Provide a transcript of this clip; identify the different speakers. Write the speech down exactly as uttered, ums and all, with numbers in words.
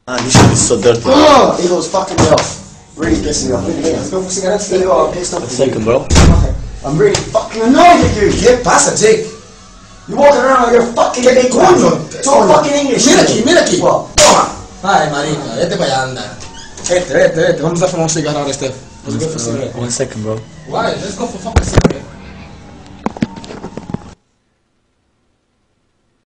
Speaker 1: Man, this shit is so dirty.
Speaker 2: Oh, Eagles fucking me off. Really pissing me off. Let's go for cigarettes. Let's go. I'm pissed off.
Speaker 1: A second, bro.
Speaker 2: Okay. I'm really fucking annoyed at you.
Speaker 3: ¿Qué pasa, Jake?
Speaker 2: You're walking around like you're fucking
Speaker 3: ¿Qué
Speaker 2: big
Speaker 3: coño?
Speaker 2: Talk fucking English.
Speaker 3: Mira aquí, mira aquí.
Speaker 2: What?
Speaker 3: Toma. Ay, marica, vete para allá, anda. Vete, vete, vete. Vamos a fumar un cigarro ahora, Steph. Let's go for cigarette.
Speaker 1: One second, bro.
Speaker 3: Why? Let's go for fucking cigarette.